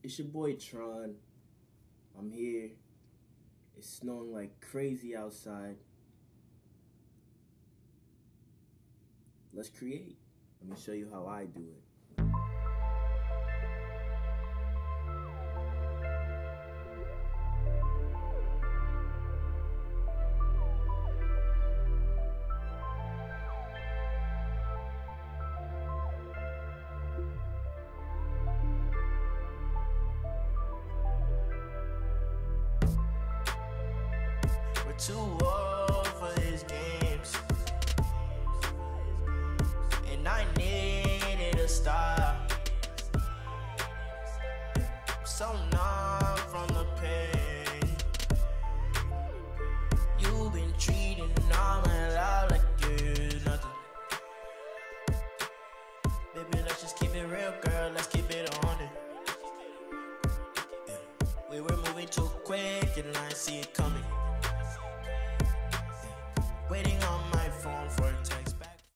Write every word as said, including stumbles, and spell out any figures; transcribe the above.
It's your boy Tron. I'm here. It's snowing like crazy outside. Let's create. Let me show you how I do it. We're too old for these games, and I needed a stop. I'm so numb from the pain. You've been treating all my life like it's nothing. Baby, let's just keep it real, girl. Let's keep it on it. Yeah. We were moving too quick, and I see it coming.